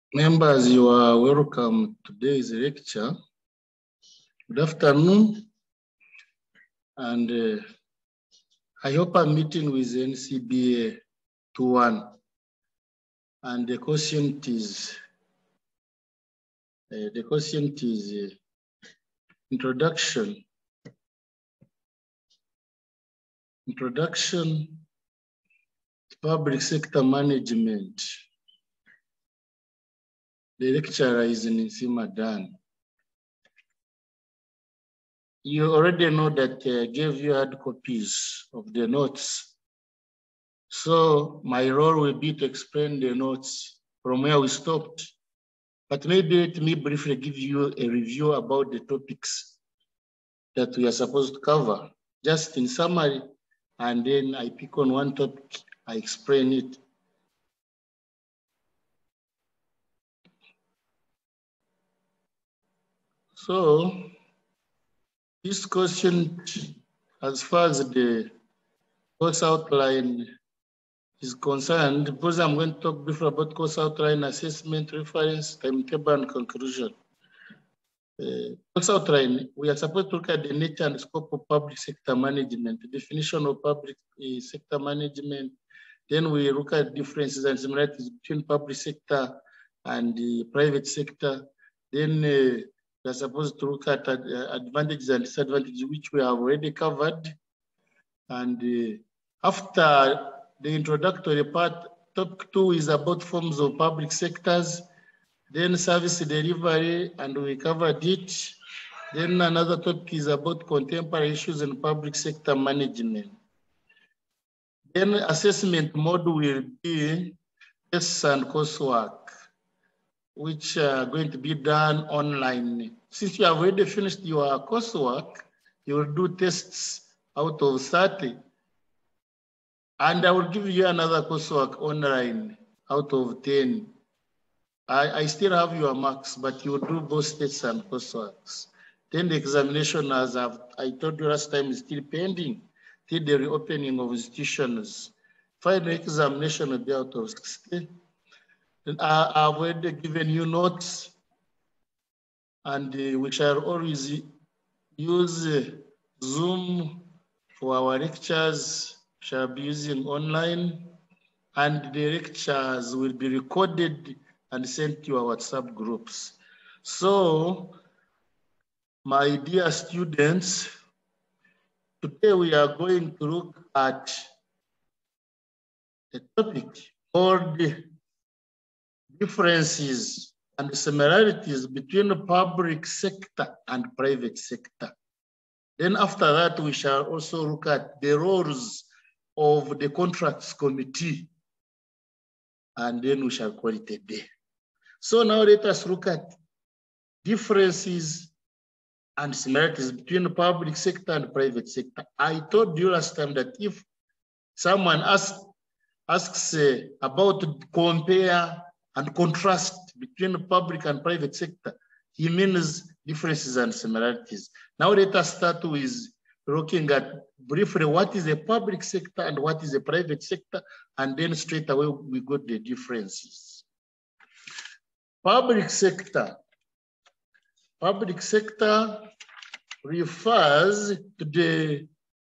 Members, you are welcome to today's lecture. Good afternoon, and I hope I'm meeting with NCBA 2-1. And the question is introduction to public sector management. The lecturer is Nisima Dan. You already know that I gave you hard copies of the notes. So my role will be to explain the notes from where we stopped. But maybe let me briefly give you a review about the topics that we are supposed to cover, just in summary, and then I pick on one topic, I explain it. So this question, as far as the course outline is concerned, because I'm going to talk briefly about course outline, assessment, reference, timetable, and conclusion. Course outline, we are supposed to look at the nature and scope of public sector management, the definition of public sector management. Then we look at differences and similarities between public sector and the private sector. Then we are supposed to look at advantages and disadvantages, which we have already covered. And after the introductory part, topic 2 is about forms of public sectors, then service delivery, and we covered it. Then another topic is about contemporary issues in public sector management. Then assessment mode will be tests and coursework, which are going to be done online. Since you have already finished your coursework, you will do tests out of 30. And I will give you another coursework online out of 10. I still have your marks, but you will do both tests and courseworks. Then the examination, as I told you last time, is still pending till the reopening of institutions. Final examination will be out of 60. And I've already given you notes, and we shall always use Zoom for our lectures, shall be using online, and the lectures will be recorded and sent to our WhatsApp groups. So, my dear students, today we are going to look at a topic called differences and similarities between the public sector and private sector. Then after that, we shall also look at the roles of the contracts committee, and then we shall call it a day. So now let us look at differences and similarities between the public sector and private sector. I told you last time that if someone asks about compare and contrast between the public and private sector, he means differences and similarities. Now let us start with looking at briefly what is a public sector and what is a private sector, and then straight away we got the differences. Public sector refers to the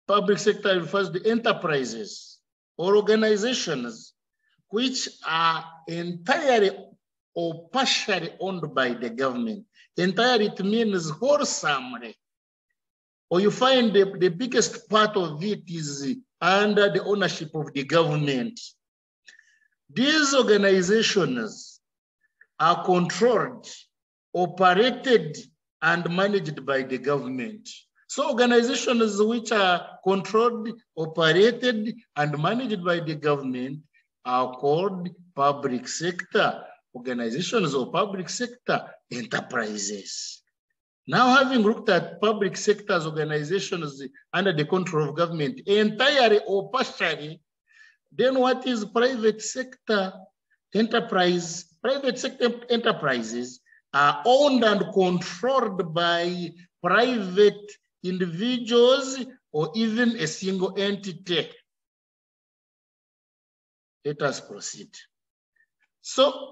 enterprises or organizations which are entirely or partially owned by the government. Entirely, it means wholesomely. Or you find the biggest part of it is under the ownership of the government. These organizations are controlled, operated, and managed by the government. So organizations which are controlled, operated, and managed by the government are called public sector organizations or public sector enterprises. Now, having looked at public sector's organizations under the control of government entirely or partially, then what is private sector enterprise? Private sector enterprises are owned and controlled by private individuals or even a single entity. Let us proceed. So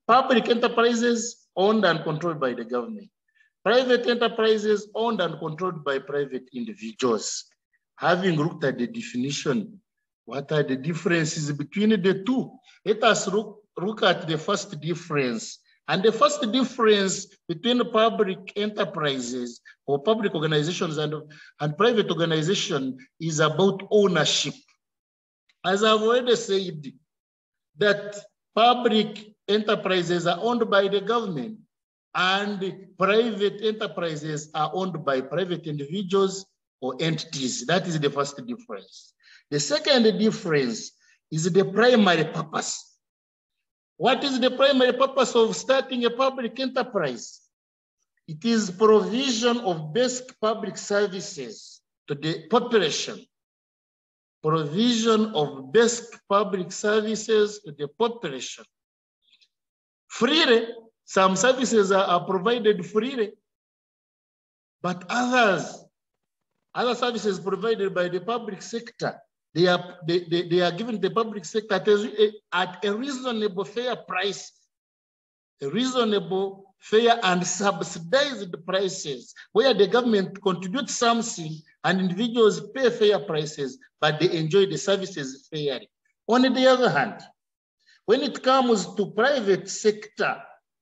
Public enterprises owned and controlled by the government. Private enterprises owned and controlled by private individuals. Having looked at the definition, what are the differences between the two? Let us look at the first difference. And the first difference between public enterprises or public organizations and private organization is about ownership. As I've already said, that public enterprises are owned by the government and private enterprises are owned by private individuals or entities. That is the first difference. The second difference is the primary purpose. What is the primary purpose of starting a public enterprise? It is provision of basic public services to the population. Provision of basic public services to the population. Freely, some services are provided freely, but other services provided by the public sector, they are given the public sector at a reasonable fair price, a reasonable, fair and subsidized prices, where the government contributes something and individuals pay fair prices, but they enjoy the services fairly. On the other hand, when it comes to private sector,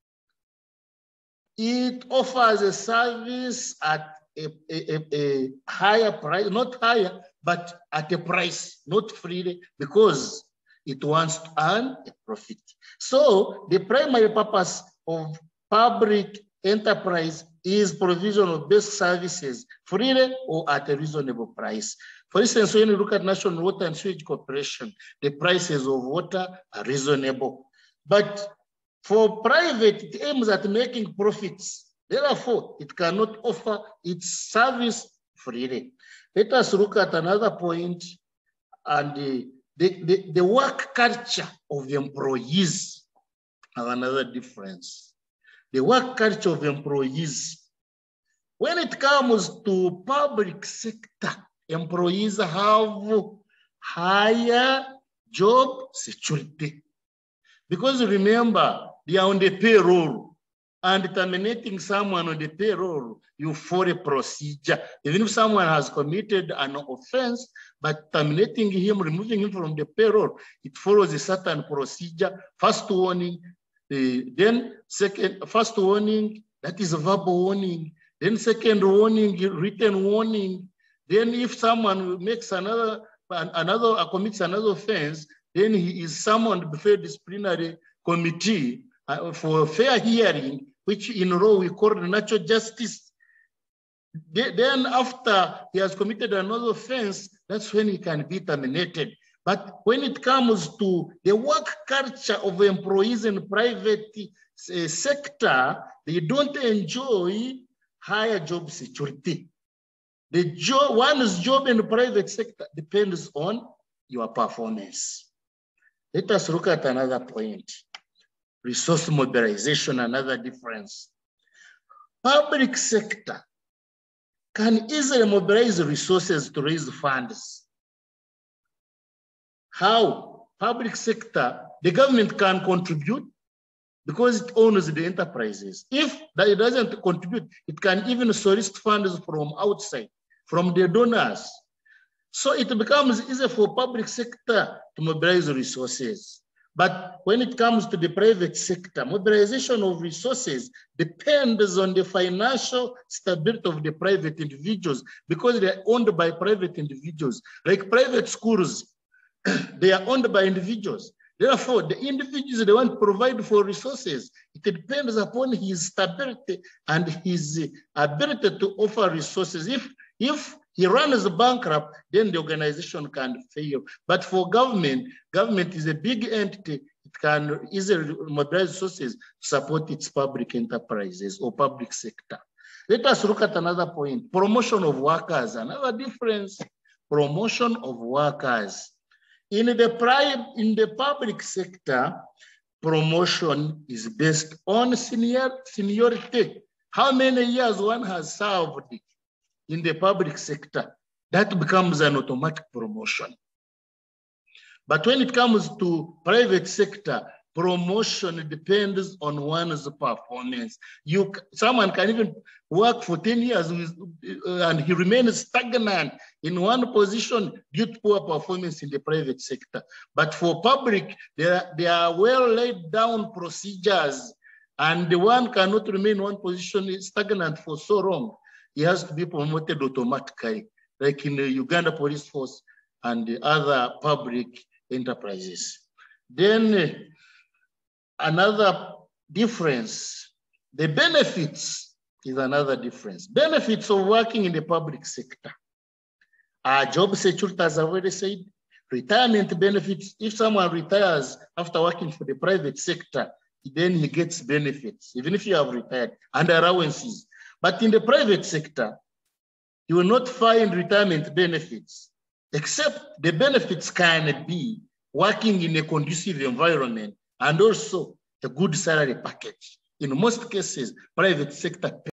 it offers a service at a higher price, not higher, but at a price, not freely, because it wants to earn a profit. So the primary purpose of public enterprise is provision of basic services freely or at a reasonable price. For instance, when you look at National Water and Sewage Corporation, the prices of water are reasonable. But for private, it aims at making profits. Therefore, it cannot offer its service freely. Let us look at another point, and the work culture of the employees have another difference. The work culture of employees. When it comes to public sector, employees have higher job security. Because remember, they are on the payroll, and terminating someone on the payroll, you follow a procedure. Even if someone has committed an offense, but terminating him, removing him from the payroll, it follows a certain procedure. First warning, then first warning, that is a verbal warning. Then second warning, written warning. Then if someone makes commits another offense, then he is summoned before a disciplinary committee for a fair hearing, which in law we call natural justice. Then after he has committed another offense, that's when he can be terminated. But when it comes to the work culture of employees in private sector, they don't enjoy higher job security. One's job in the private sector depends on your performance. Let us look at another point. Resource mobilization, another difference. Public sector can easily mobilize resources to raise funds. How? Public sector, the government can contribute because it owns the enterprises. If it doesn't contribute, it can even solicit funds from outside, from the donors. So it becomes easier for public sector to mobilize resources. But when it comes to the private sector, mobilization of resources depends on the financial stability of the private individuals because they are owned by private individuals. Like private schools, they are owned by individuals. Therefore, the individuals they want to provide for resources. It depends upon his stability and his ability to offer resources. If he runs bankrupt, then the organization can fail. But for government is a big entity. It can easily mobilize resources to support its public enterprises or public sector. Let us look at another point. Promotion of workers, another difference. Promotion of workers. In the public sector, promotion is based on seniority. How many years one has served in the public sector, that becomes an automatic promotion. But when it comes to private sector, promotion depends on one's performance. Someone can even work for 10 years and he remains stagnant in one position due to poor performance in the private sector. But for public, there are well laid down procedures, and the one cannot remain in one position stagnant for so long. He has to be promoted automatically, like in the Uganda Police Force and the other public enterprises. Then another difference, the benefits is another difference. Benefits of working in the public sector are job security, as I've already said, retirement benefits. If someone retires after working for the private sector, then he gets benefits, even if you have retired, and allowances. But in the private sector, you will not find retirement benefits, except the benefits can be working in a conducive environment and also a good salary package. In most cases, private sector